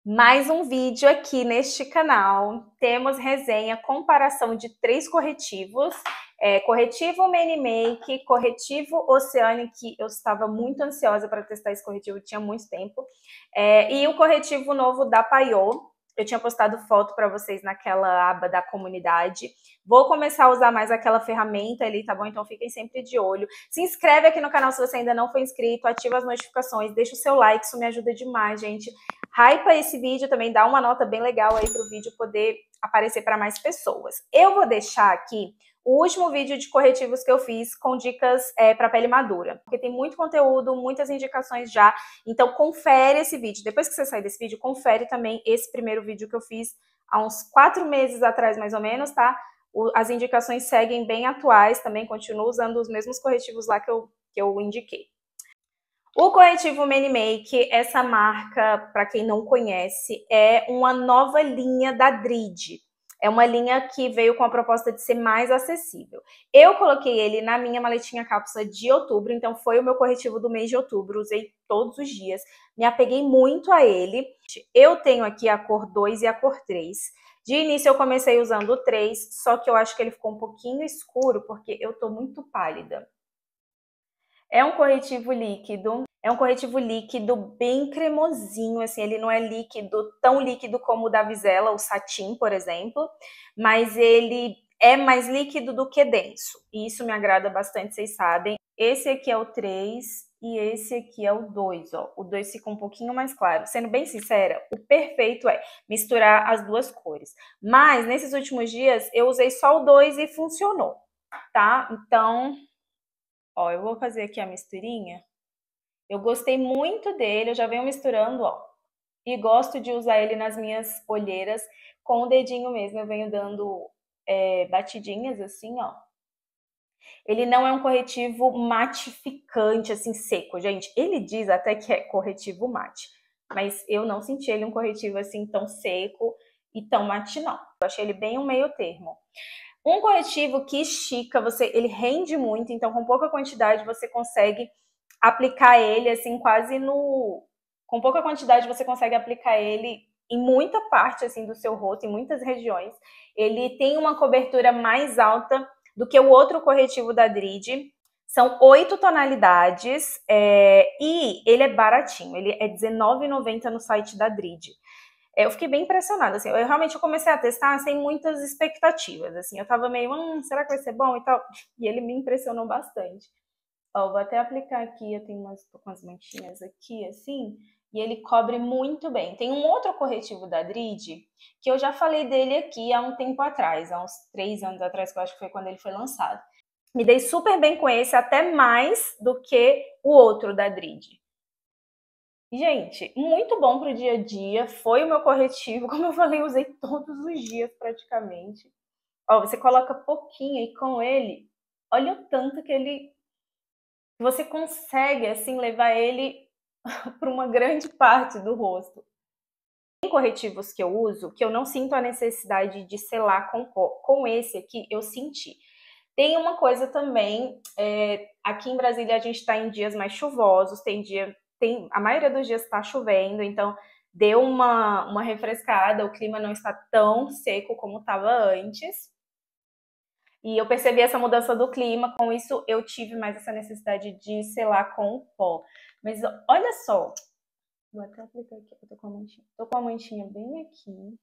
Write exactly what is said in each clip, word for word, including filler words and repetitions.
Mais um vídeo aqui neste canal. Temos resenha, comparação de três corretivos. É, corretivo Mani Make, corretivo Oceanic, eu estava muito ansiosa para testar esse corretivo, tinha muito tempo. É, e o corretivo novo da Paiô. Eu tinha postado foto para vocês naquela aba da comunidade. Vou começar a usar mais aquela ferramenta ali, tá bom? Então fiquem sempre de olho. Se inscreve aqui no canal se você ainda não for inscrito, ativa as notificações, deixa o seu like, isso me ajuda demais, gente. Hypa esse vídeo também, dá uma nota bem legal aí pro vídeo poder aparecer para mais pessoas. Eu vou deixar aqui o último vídeo de corretivos que eu fiz com dicas é, para pele madura, porque tem muito conteúdo, muitas indicações já, então confere esse vídeo. Depois que você sair desse vídeo, confere também esse primeiro vídeo que eu fiz há uns quatro meses atrás, mais ou menos, tá? O, as indicações seguem bem atuais, também continuo usando os mesmos corretivos lá que eu, que eu indiquei. O corretivo Mani Make, essa marca, para quem não conhece, é uma nova linha da Drid. É uma linha que veio com a proposta de ser mais acessível. Eu coloquei ele na minha maletinha cápsula de outubro, então foi o meu corretivo do mês de outubro, usei todos os dias, me apeguei muito a ele. Eu tenho aqui a cor dois e a cor três. De início eu comecei usando o três, só que eu acho que ele ficou um pouquinho escuro, porque eu tô muito pálida. É um corretivo líquido, é um corretivo líquido bem cremosinho, assim, ele não é líquido, tão líquido como o da Vizela, o Satin, por exemplo, mas ele é mais líquido do que denso, e isso me agrada bastante, vocês sabem. Esse aqui é o três e esse aqui é o dois, ó, o dois fica um pouquinho mais claro. Sendo bem sincera, o perfeito é misturar as duas cores, mas nesses últimos dias eu usei só o dois e funcionou, tá? Então... Ó, eu vou fazer aqui a misturinha. Eu gostei muito dele, eu já venho misturando, ó. E gosto de usar ele nas minhas olheiras com o dedinho mesmo. Eu venho dando é, batidinhas assim, ó. Ele não é um corretivo matificante, assim, seco, gente. Ele diz até que é corretivo mate. Mas eu não senti ele um corretivo assim tão seco e tão mate, não. Eu achei ele bem um meio termo. Um corretivo que estica, você, ele rende muito, então com pouca quantidade você consegue aplicar ele assim quase no... Com pouca quantidade você consegue aplicar ele em muita parte assim do seu rosto, em muitas regiões. Ele tem uma cobertura mais alta do que o outro corretivo da Drid. São oito tonalidades é, e ele é baratinho, ele é dezenove reais e noventa centavos no site da Drid. Eu fiquei bem impressionada, assim, eu realmente eu comecei a testar sem muitas expectativas, assim, eu tava meio, hum, será que vai ser bom e tal? E ele me impressionou bastante. Ó, vou até aplicar aqui, eu tenho umas, tô com as manchinhas aqui, assim, e ele cobre muito bem. Tem um outro corretivo da Drid, que eu já falei dele aqui há um tempo atrás, há uns três anos atrás, que eu acho que foi quando ele foi lançado. Me dei super bem com esse, até mais do que o outro da Drid. Gente, muito bom para o dia a dia, foi o meu corretivo, como eu falei, usei todos os dias praticamente. Ó, você coloca pouquinho e com ele, olha o tanto que ele... Você consegue, assim, levar ele para uma grande parte do rosto. Tem corretivos que eu uso que eu não sinto a necessidade de selar com, com esse aqui, eu senti. Tem uma coisa também, é, aqui em Brasília a gente está em dias mais chuvosos, tem dia... Tem, a maioria dos dias está chovendo, então deu uma, uma refrescada, o clima não está tão seco como estava antes. E eu percebi essa mudança do clima, com isso eu tive mais essa necessidade de selar com o pó. Mas olha só, vou até aplicar aqui, eu tô com a manchinha. Tô com a manchinha bem aqui.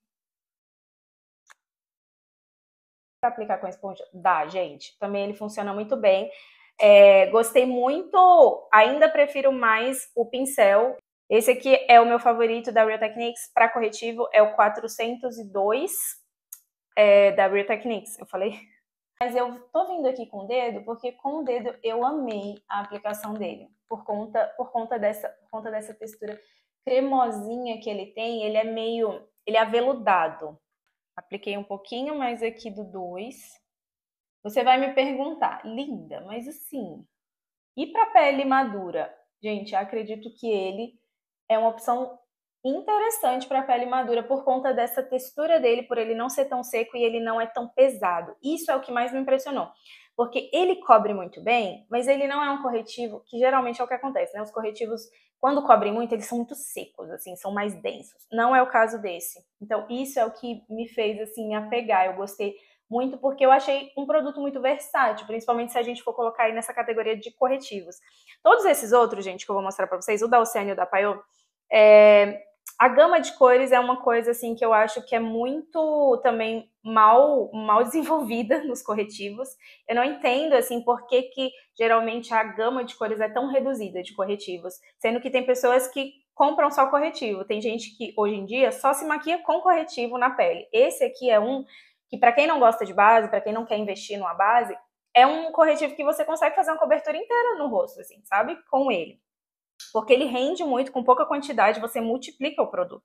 Pra aplicar com a esponja? Dá, gente. Também ele funciona muito bem. É, gostei muito, ainda prefiro mais o pincel. Esse aqui é o meu favorito da Real Techniques para corretivo, é o quatrocentos e dois é, da Real Techniques, eu falei? Mas eu tô vindo aqui com o dedo, porque com o dedo eu amei a aplicação dele, por conta, por conta, dessa, por conta dessa textura cremosinha que ele tem, ele é meio, ele é aveludado. Apliquei um pouquinho mais aqui do dois. Você vai me perguntar, linda, mas assim, e para pele madura? Gente, acredito que ele é uma opção interessante para pele madura por conta dessa textura dele, por ele não ser tão seco e ele não é tão pesado. Isso é o que mais me impressionou. porque ele cobre muito bem, mas ele não é um corretivo, que geralmente é o que acontece, né? Os corretivos, quando cobrem muito, eles são muito secos, assim, são mais densos. Não é o caso desse. Então, isso é o que me fez, assim, me apegar. Eu gostei muito porque eu achei um produto muito versátil, principalmente se a gente for colocar aí nessa categoria de corretivos. Todos esses outros, gente, que eu vou mostrar pra vocês, o da Oceane e o da Paiô, é... a gama de cores é uma coisa, assim, que eu acho que é muito também mal, mal desenvolvida nos corretivos. Eu não entendo, assim, por que que geralmente a gama de cores é tão reduzida de corretivos, sendo que tem pessoas que compram só corretivo. Tem gente que, hoje em dia, só se maquia com corretivo na pele. Esse aqui é um que, para quem não gosta de base, para quem não quer investir numa base, é um corretivo que você consegue fazer uma cobertura inteira no rosto, assim, sabe? Com ele. Porque ele rende muito, com pouca quantidade, você multiplica o produto.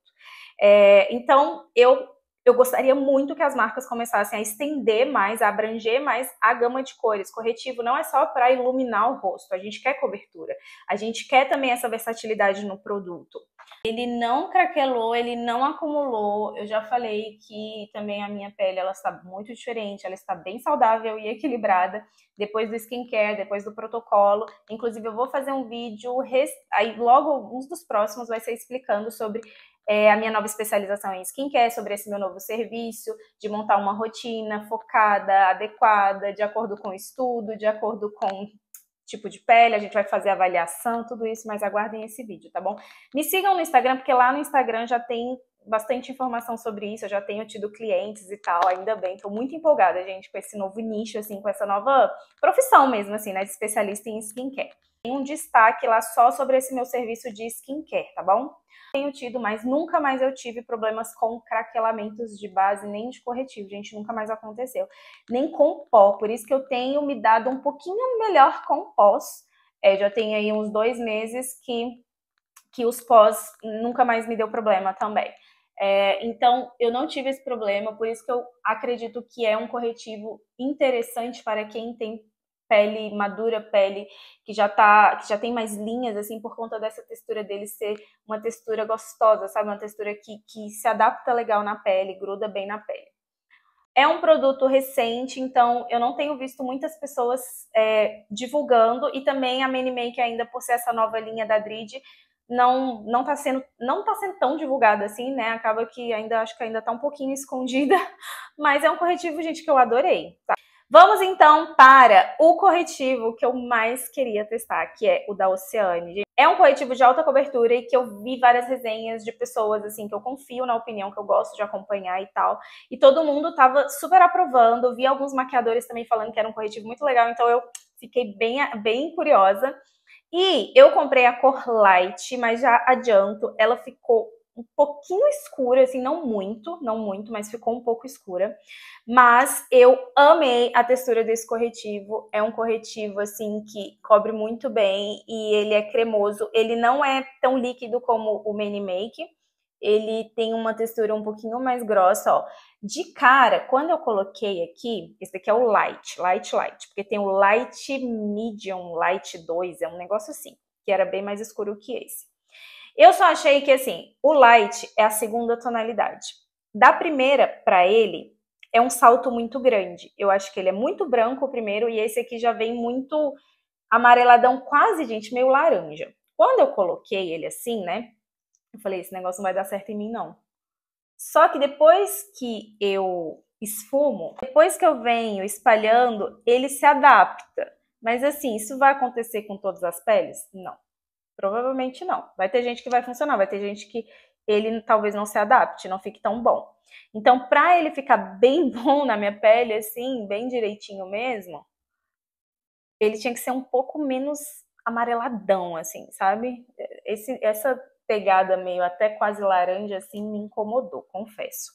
É, então, eu, eu gostaria muito que as marcas começassem a estender mais, a abranger mais a gama de cores. Corretivo não é só para iluminar o rosto, a gente quer cobertura. A gente quer também essa versatilidade no produto. Ele não craquelou, ele não acumulou. Eu já falei que também a minha pele ela está muito diferente, ela está bem saudável e equilibrada depois do skincare, depois do protocolo. Inclusive, eu vou fazer um vídeo, aí logo uns dos próximos vai ser explicando sobre é, a minha nova especialização em skincare, sobre esse meu novo serviço, de montar uma rotina focada, adequada, de acordo com o estudo, de acordo com tipo de pele, a gente vai fazer avaliação, tudo isso, mas aguardem esse vídeo, tá bom? Me sigam no Instagram, porque lá no Instagram já tem bastante informação sobre isso, eu já tenho tido clientes e tal, ainda bem, tô muito empolgada, gente, com esse novo nicho, assim, com essa nova profissão mesmo, assim, né, de especialista em skincare. Tem um destaque lá só sobre esse meu serviço de skincare, tá bom? Tenho tido, mas nunca mais eu tive problemas com craquelamentos de base, nem de corretivo, gente, nunca mais aconteceu. Nem com pó, por isso que eu tenho me dado um pouquinho melhor com pós. É, já tem aí uns dois meses que, que os pós nunca mais me deu problema também. É, então, eu não tive esse problema, por isso que eu acredito que é um corretivo interessante para quem tem pele madura, pele que já tá, que já tem mais linhas, assim, por conta dessa textura dele ser uma textura gostosa, sabe? Uma textura que, que se adapta legal na pele, gruda bem na pele. É um produto recente, então eu não tenho visto muitas pessoas é, divulgando, e também a Mani Make ainda, por ser essa nova linha da Drid, não, não tá sendo, não tá sendo tão divulgada assim, né? Acaba que ainda, acho que ainda tá um pouquinho escondida, mas é um corretivo, gente, que eu adorei, tá? Vamos então para o corretivo que eu mais queria testar, que é o da Oceane. É um corretivo de alta cobertura e que eu vi várias resenhas de pessoas assim que eu confio na opinião, que eu gosto de acompanhar e tal. E todo mundo tava super aprovando. Vi alguns maquiadores também falando que era um corretivo muito legal, então eu fiquei bem, bem curiosa. E eu comprei a cor Light, mas já adianto, ela ficou um pouquinho escura, assim, não muito, não muito, mas ficou um pouco escura. Mas eu amei a textura desse corretivo. É um corretivo, assim, que cobre muito bem e ele é cremoso. Ele não é tão líquido como o Mani Make. Ele tem uma textura um pouquinho mais grossa, ó. De cara, quando eu coloquei aqui, esse aqui é o Light, Light, Light, porque tem o Light Medium, Light dois, é um negócio assim, que era bem mais escuro que esse. Eu só achei que, assim, o Light é a segunda tonalidade. Da primeira para ele, é um salto muito grande. Eu acho que ele é muito branco o primeiro, e esse aqui já vem muito amareladão, quase, gente, meio laranja. Quando eu coloquei ele assim, né, eu falei, esse negócio não vai dar certo em mim, não. Só que depois que eu esfumo, depois que eu venho espalhando, ele se adapta. Mas assim, isso vai acontecer com todas as peles? Não. Provavelmente não. Vai ter gente que vai funcionar, vai ter gente que ele talvez não se adapte, não fique tão bom. Então, para ele ficar bem bom na minha pele, assim, bem direitinho mesmo, ele tinha que ser um pouco menos amareladão, assim, sabe? Esse, essa pegada meio até quase laranja, assim, me incomodou, confesso.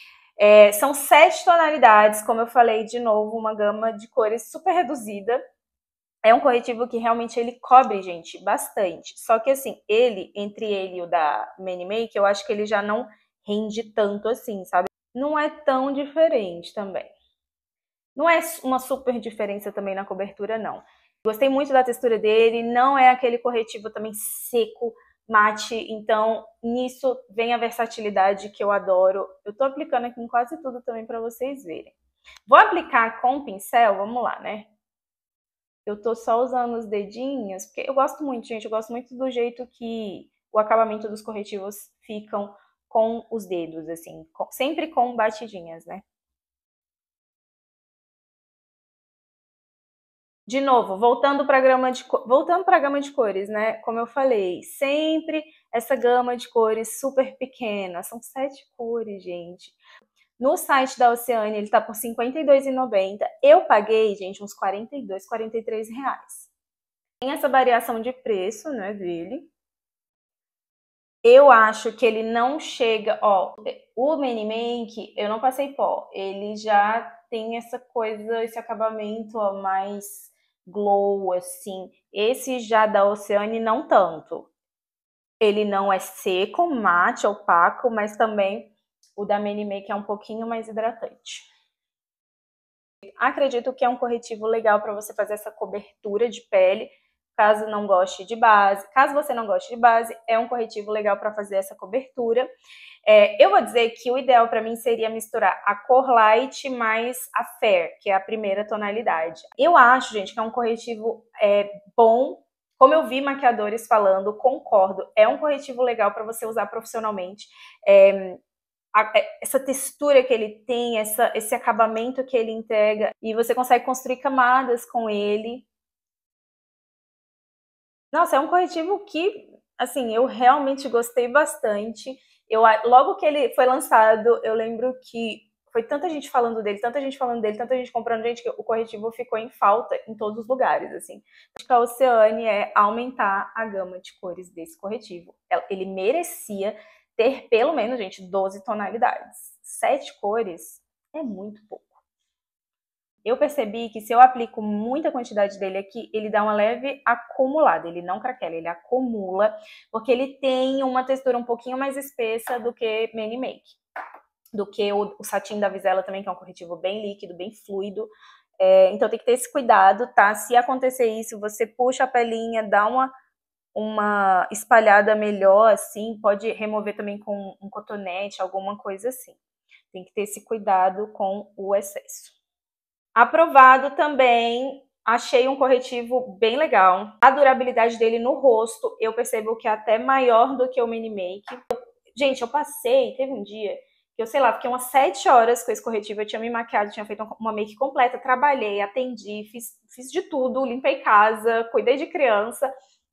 É, são sete tonalidades, como eu falei, de novo, uma gama de cores super reduzida. É um corretivo que realmente ele cobre, gente, bastante. Só que, assim, ele, entre ele e o da Mani Make, eu acho que ele já não rende tanto assim, sabe? Não é tão diferente também. Não é uma super diferença também na cobertura, não. Gostei muito da textura dele, não é aquele corretivo também seco, mate, então nisso vem a versatilidade que eu adoro. Eu tô aplicando aqui em quase tudo também para vocês verem. Vou aplicar com o pincel, vamos lá, né? eu tô só usando os dedinhos, porque eu gosto muito, gente, eu gosto muito do jeito que o acabamento dos corretivos ficam com os dedos, assim, com, sempre com batidinhas, né? De novo, voltando para a gama de voltando para a gama de cores, né? Como eu falei, sempre essa gama de cores super pequena, são sete cores, gente. No site da Oceania ele tá por cinquenta e dois reais e noventa centavos. Eu paguei, gente, uns quarenta e dois, quarenta e três reais. Tem essa variação de preço, né, dele. Eu acho que ele não chega, ó, o Mani Make, eu não passei pó, ele já tem essa coisa, esse acabamento ó, mais glow, assim. Esse já da Oceane não tanto. Ele não é seco, mate, opaco, mas também o da Mani Make é um pouquinho mais hidratante. Acredito que é um corretivo legal para você fazer essa cobertura de pele, caso não goste de base. Caso você não goste de base, é um corretivo legal para fazer essa cobertura. É, eu vou dizer que o ideal para mim seria misturar a cor light mais a fair, que é a primeira tonalidade. Eu acho, gente, que é um corretivo é, bom. Como eu vi maquiadores falando, concordo, é um corretivo legal para você usar profissionalmente. É, a, essa textura que ele tem, essa, esse acabamento que ele entrega, e você consegue construir camadas com ele. Nossa, é um corretivo que, assim, eu realmente gostei bastante. Eu, logo que ele foi lançado, eu lembro que foi tanta gente falando dele, tanta gente falando dele, tanta gente comprando, gente, que o corretivo ficou em falta em todos os lugares, assim. Acho que a Oceane é aumentar a gama de cores desse corretivo. Ele merecia ter pelo menos, gente, doze tonalidades. Sete cores é muito pouco. Eu percebi que se eu aplico muita quantidade dele aqui, ele dá uma leve acumulada, ele não craquela, ele acumula, porque ele tem uma textura um pouquinho mais espessa do que Mani Make, do que o, o satin da Vizela também, que é um corretivo bem líquido, bem fluido. É, então tem que ter esse cuidado, tá? Se acontecer isso, você puxa a pelinha, dá uma, uma espalhada melhor, assim, pode remover também com um cotonete, alguma coisa assim. Tem que ter esse cuidado com o excesso. Aprovado também, achei um corretivo bem legal. A durabilidade dele no rosto, eu percebo que é até maior do que o Mani Make. Gente, eu passei, teve um dia que eu, sei lá, fiquei umas sete horas com esse corretivo, eu tinha me maquiado, tinha feito uma make completa, trabalhei, atendi, fiz, fiz de tudo, limpei casa, cuidei de criança.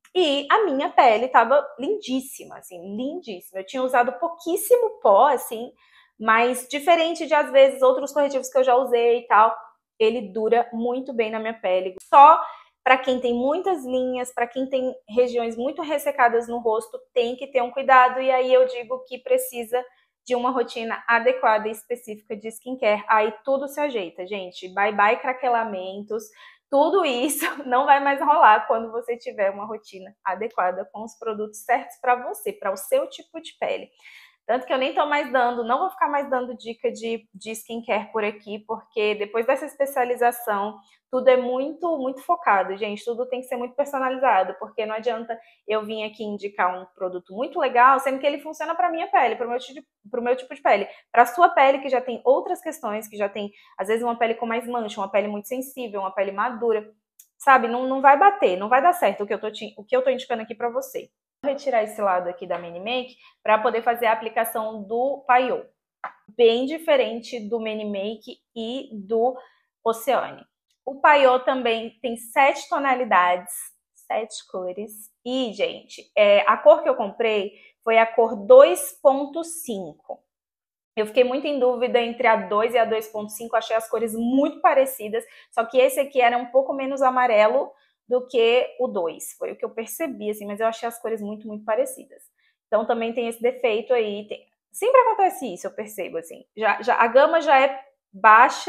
E a minha pele tava lindíssima, assim, lindíssima. Eu tinha usado pouquíssimo pó, assim, mas diferente de, às vezes, outros corretivos que eu já usei e tal, ele dura muito bem na minha pele. Só para quem tem muitas linhas, para quem tem regiões muito ressecadas no rosto, tem que ter um cuidado. E aí eu digo que precisa de uma rotina adequada e específica de skincare. Aí tudo se ajeita, gente. Bye bye craquelamentos. Tudo isso não vai mais rolar quando você tiver uma rotina adequada com os produtos certos para você, para o seu tipo de pele. Tanto que eu nem tô mais dando, não vou ficar mais dando dica de, de skincare por aqui, porque depois dessa especialização, tudo é muito, muito focado, gente. Tudo tem que ser muito personalizado, porque não adianta eu vir aqui indicar um produto muito legal, sendo que ele funciona para minha pele, para o meu, pro meu tipo de pele. Para sua pele, que já tem outras questões, que já tem, às vezes, uma pele com mais mancha, uma pele muito sensível, uma pele madura, sabe? Não, não vai bater, não vai dar certo o que eu tô, o que eu tô indicando aqui para você. Vou retirar esse lado aqui da Mani Make para poder fazer a aplicação do Paiô. Bem diferente do Mani Make e do Oceane. O Paiô também tem sete tonalidades, sete cores. E, gente, é, a cor que eu comprei foi a cor dois ponto cinco. Eu fiquei muito em dúvida entre a dois e a dois ponto cinco, achei as cores muito parecidas, só que esse aqui era um pouco menos amarelo do que o dois, foi o que eu percebi, assim, mas eu achei as cores muito, muito parecidas. Então também tem esse defeito aí, tem... sempre acontece isso, eu percebo, assim, já, já, a gama já é baixa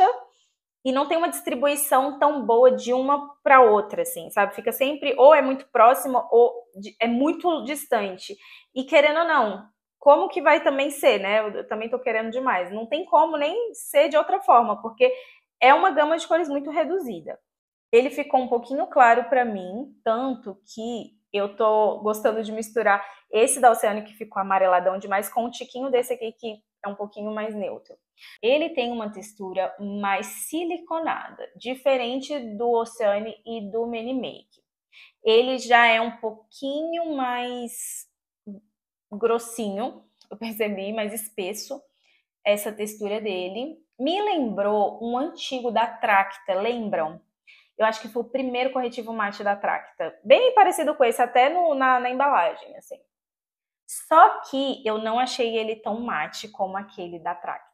e não tem uma distribuição tão boa de uma para outra, assim, sabe? Fica sempre, ou é muito próximo, ou é muito distante. E querendo ou não, como que vai também ser, né? Eu também tô querendo demais. Não tem como nem ser de outra forma, porque é uma gama de cores muito reduzida. Ele ficou um pouquinho claro para mim, tanto que eu tô gostando de misturar esse da Oceane, que ficou amareladão demais, com um tiquinho desse aqui, que é um pouquinho mais neutro. Ele tem uma textura mais siliconada, diferente do Oceane e do Mani Make. Ele já é um pouquinho mais grossinho, eu percebi, mais espesso, essa textura dele. Me lembrou um antigo da Tracta, lembram? Eu acho que foi o primeiro corretivo mate da Tracta. Bem parecido com esse, até no, na, na embalagem, assim. Só que eu não achei ele tão mate como aquele da Tracta.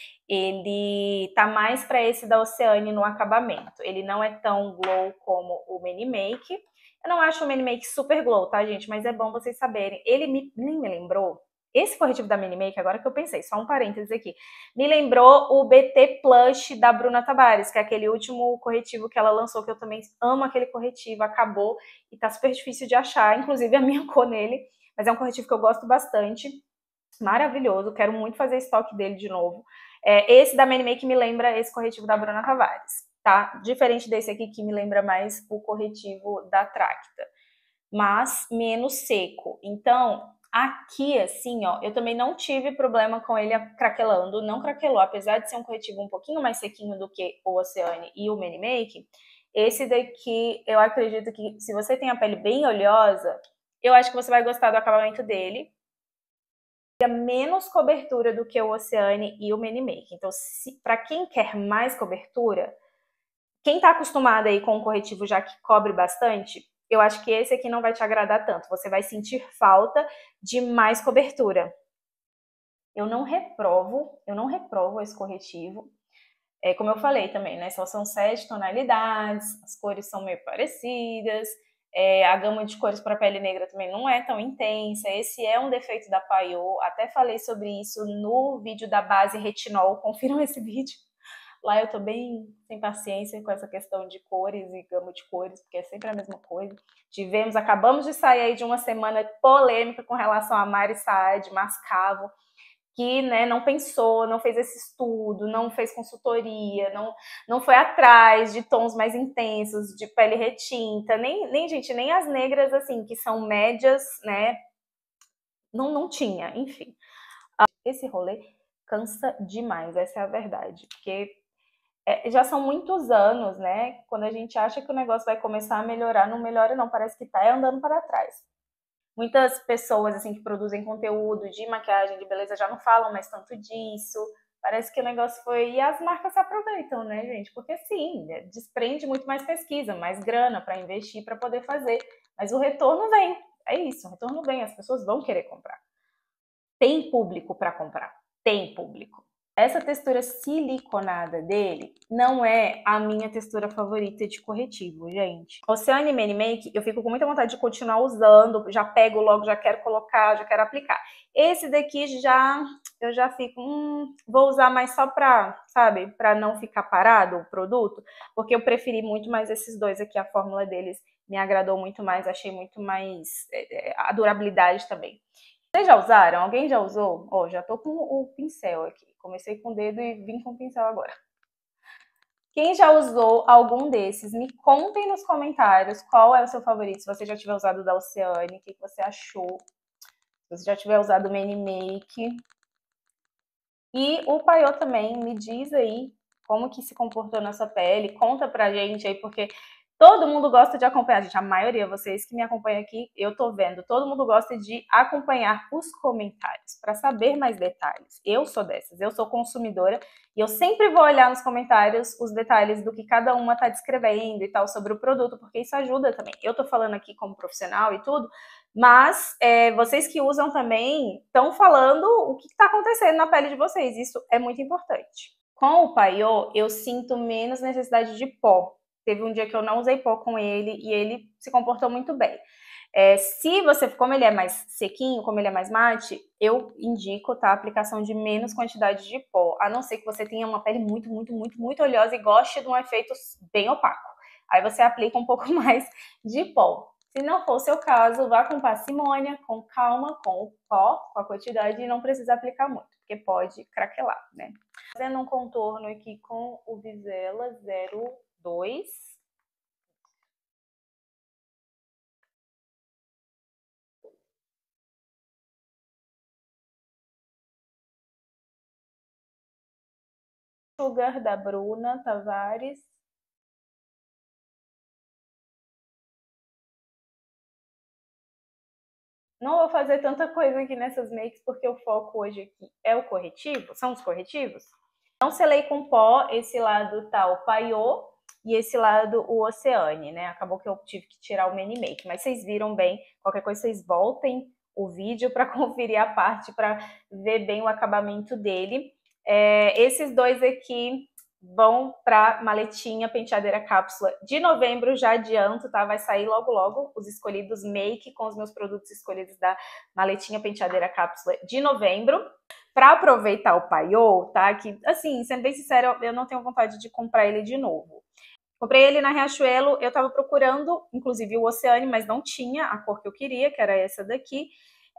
Ele tá mais para esse da Oceane no acabamento. Ele não é tão glow como o Mani Make. Eu não acho o Mani Make super glow, tá, gente? Mas é bom vocês saberem. Ele me, nem me lembrou. Esse corretivo da Mani Make, agora que eu pensei, só um parênteses aqui, me lembrou o B T Plush da Bruna Tavares, que é aquele último corretivo que ela lançou, que eu também amo aquele corretivo, acabou e tá super difícil de achar, inclusive a minha cor nele, mas é um corretivo que eu gosto bastante, maravilhoso, quero muito fazer estoque dele de novo. É, esse da Mani Make me lembra esse corretivo da Bruna Tavares, tá? Diferente desse aqui que me lembra mais o corretivo da Tracta, mas menos seco. Então, aqui, assim, ó, eu também não tive problema com ele craquelando, não craquelou, apesar de ser um corretivo um pouquinho mais sequinho do que o Oceane e o Mani Make, esse daqui, eu acredito que se você tem a pele bem oleosa, eu acho que você vai gostar do acabamento dele. Menos cobertura do que o Oceane e o Mani Make. Então, para quem quer mais cobertura, quem está acostumado aí com um corretivo já que cobre bastante, eu acho que esse aqui não vai te agradar tanto. Você vai sentir falta de mais cobertura. Eu não reprovo, eu não reprovo esse corretivo. É, como eu falei também, né? Só são sete tonalidades, as cores são meio parecidas. É, a gama de cores para pele negra também não é tão intensa. Esse é um defeito da Paiô. Até falei sobre isso no vídeo da base retinol. Confiram esse vídeo. Lá eu tô bem sem paciência com essa questão de cores e gama de cores, porque é sempre a mesma coisa. Tivemos, acabamos de sair aí de uma semana polêmica com relação a Mari Saad, Mascavo, que, né, não pensou, não fez esse estudo, não fez consultoria, não, não foi atrás de tons mais intensos, de pele retinta, nem, nem, gente, nem as negras, assim, que são médias, né, não, não tinha, enfim. Esse rolê cansa demais, essa é a verdade, porque é, já são muitos anos, né, quando a gente acha que o negócio vai começar a melhorar, não melhora não, parece que tá andando para trás. Muitas pessoas assim que produzem conteúdo de maquiagem, de beleza, já não falam mais tanto disso. Parece que o negócio foi... E as marcas se aproveitam, né, gente? Porque sim, desprende muito mais pesquisa, mais grana para investir, para poder fazer. Mas o retorno vem. É isso, o retorno vem. As pessoas vão querer comprar. Tem público para comprar. Tem público. Essa textura siliconada dele não é a minha textura favorita de corretivo, gente. Oceane Mani Make, eu fico com muita vontade de continuar usando, já pego logo, já quero colocar, já quero aplicar. Esse daqui já, eu já fico, hum, vou usar mais só pra, sabe, pra não ficar parado o produto, porque eu preferi muito mais esses dois aqui, a fórmula deles me agradou muito mais, achei muito mais, é, a durabilidade também. Vocês já usaram? Alguém já usou? Ó, oh, já tô com o pincel aqui. Comecei com o dedo e vim com o pincel agora. Quem já usou algum desses, me contem nos comentários qual é o seu favorito. Se você já tiver usado da Oceane, o que você achou. Se você já tiver usado o Mani Make. E o Paiô também, me diz aí como que se comportou na sua pele. Conta pra gente aí, porque... todo mundo gosta de acompanhar, gente, a maioria, vocês que me acompanham aqui, eu tô vendo, todo mundo gosta de acompanhar os comentários para saber mais detalhes. Eu sou dessas, eu sou consumidora e eu sempre vou olhar nos comentários os detalhes do que cada uma tá descrevendo e tal sobre o produto, porque isso ajuda também. Eu tô falando aqui como profissional e tudo, mas é, vocês que usam também estão falando o que tá acontecendo na pele de vocês, isso é muito importante. Com o Paiô, eu sinto menos necessidade de pó. Teve um dia que eu não usei pó com ele e ele se comportou muito bem. É, se você, como ele é mais sequinho, como ele é mais mate, eu indico, tá, a aplicação de menos quantidade de pó, a não ser que você tenha uma pele muito, muito, muito, muito oleosa e goste de um efeito bem opaco. Aí você aplica um pouco mais de pó. Se não for o seu caso, vá com parcimônia, com calma, com o pó, com a quantidade, e não precisa aplicar muito, porque pode craquelar, né? Fazendo um contorno aqui com o Visela zero dois. Sugar, da Bruna Tavares. Não vou fazer tanta coisa aqui nessas makes, porque o foco hoje aqui é o corretivo, são os corretivos. Não selei com pó, esse lado tá o Paiô e esse lado o Oceane, né? Acabou que eu tive que tirar o Mini Make, mas vocês viram bem, qualquer coisa vocês voltem o vídeo para conferir a parte, para ver bem o acabamento dele. É, esses dois aqui vão para maletinha penteadeira cápsula de novembro, já adianto, tá? Vai sair logo logo os escolhidos make com os meus produtos escolhidos da maletinha penteadeira cápsula de novembro. Para aproveitar o Paiô, tá? Que, assim, sendo bem sincera, eu não tenho vontade de comprar ele de novo. Comprei ele na Riachuelo, eu tava procurando, inclusive o Oceane, mas não tinha a cor que eu queria, que era essa daqui.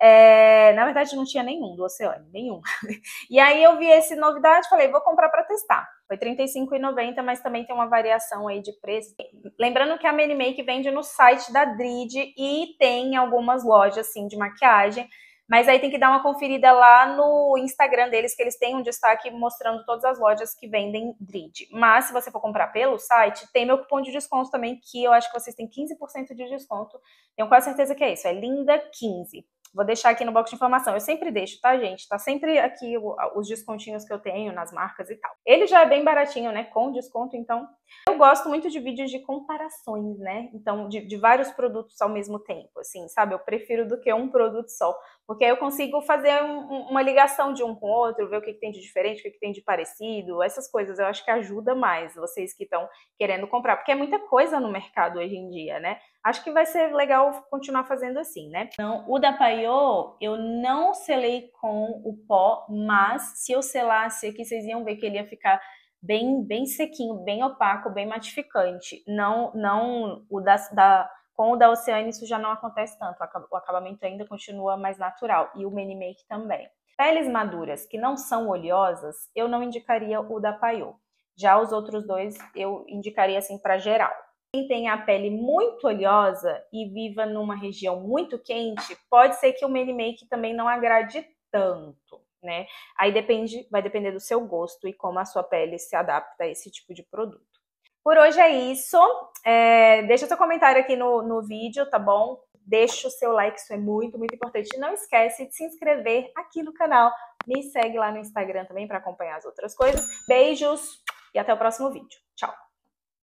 É, na verdade, não tinha nenhum do Oceane, nenhum. E aí eu vi essa novidade, falei, vou comprar para testar. Foi trinta e cinco reais e noventa centavos, mas também tem uma variação aí de preço. Lembrando que a Mini Make vende no site da Drid e tem algumas lojas assim de maquiagem, mas aí tem que dar uma conferida lá no Instagram deles, que eles têm um destaque mostrando todas as lojas que vendem Drid. Mas se você for comprar pelo site, tem meu cupom de desconto também, que eu acho que vocês têm quinze por cento de desconto. Tenho quase certeza que é isso, é linda quinze. Vou deixar aqui no box de informação. Eu sempre deixo, tá, gente? Tá sempre aqui os descontinhos que eu tenho nas marcas e tal. Ele já é bem baratinho, né? Com desconto, então... Eu gosto muito de vídeos de comparações, né? Então, de, de vários produtos ao mesmo tempo, assim, sabe? Eu prefiro do que um produto só. Porque aí eu consigo fazer um, uma ligação de um com o outro, ver o que, que tem de diferente, o que, que tem de parecido. Essas coisas eu acho que ajuda mais vocês que estão querendo comprar. Porque é muita coisa no mercado hoje em dia, né? Acho que vai ser legal continuar fazendo assim, né? Então, o da Paiô, eu não selei com o pó, mas se eu selasse aqui, vocês iam ver que ele ia ficar bem, bem sequinho, bem opaco, bem matificante. Não, não o da, da, com o da Oceane isso já não acontece tanto, o acabamento ainda continua mais natural, e o Mini Make também. Peles maduras que não são oleosas, eu não indicaria o da Paiô. Já os outros dois eu indicaria assim para geral. Quem tem a pele muito oleosa e viva numa região muito quente, pode ser que o Mini Make também não agrade tanto, né? Aí depende, vai depender do seu gosto e como a sua pele se adapta a esse tipo de produto. Por hoje é isso. É, deixa seu comentário aqui no, no vídeo, tá bom? Deixa o seu like, isso é muito, muito importante. Não esquece de se inscrever aqui no canal. Me segue lá no Instagram também para acompanhar as outras coisas. Beijos e até o próximo vídeo. Tchau!